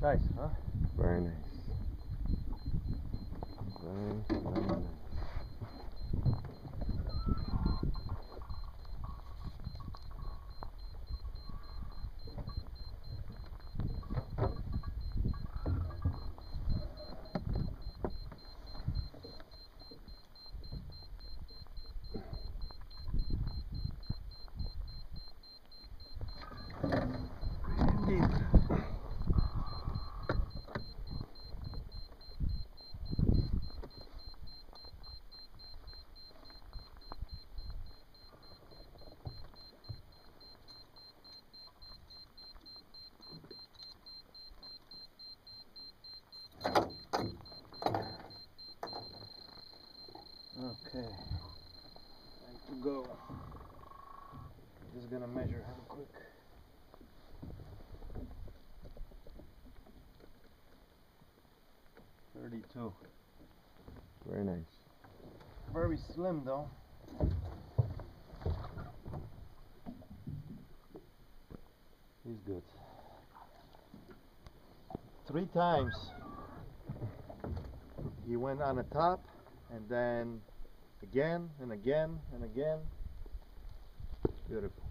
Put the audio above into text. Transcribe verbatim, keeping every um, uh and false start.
Nice, huh? Very nice. Very, very nice. Indeed. Okay, time to go. Just gonna measure him quick. thirty-two. Very nice. Very slim though. He's good. Three times he went on the top, and then again and again and again. Beautiful.